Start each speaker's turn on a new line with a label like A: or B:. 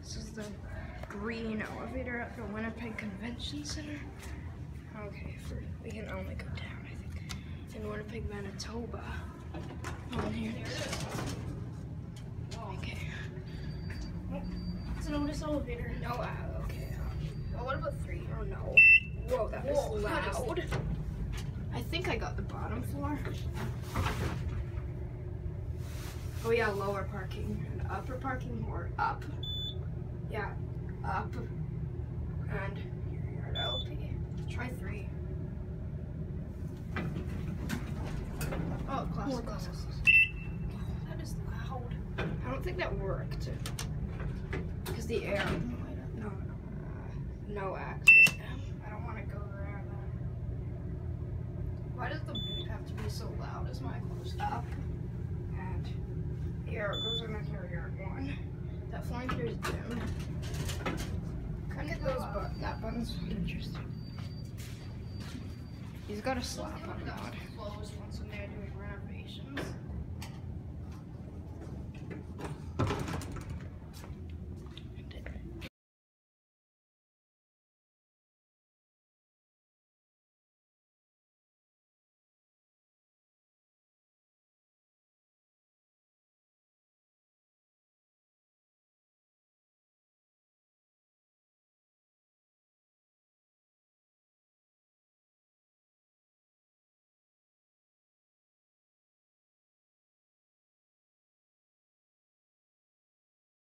A: This is the green elevator at the Winnipeg Convention Center. Okay, we can only go down, I think. In Winnipeg, Manitoba. On here. Okay.
B: It's an Otis elevator.
A: No, okay. Well, what about 3? Oh no. Whoa, that was loud. I think I got the bottom floor. Oh yeah, lower parking and upper parking, or up. Yeah, up. And yard LP. Try 3. Oh, classic. That is loud. I don't think that worked. Because the air. No access. I don't want to go there. Why does the beep have to be so loud? Is my close up? And here it goes in the yard 1. That flying here is dim. Kind of those buttons. That button's interesting. He's got a slap on God.
B: Closed once when they're doing renovations.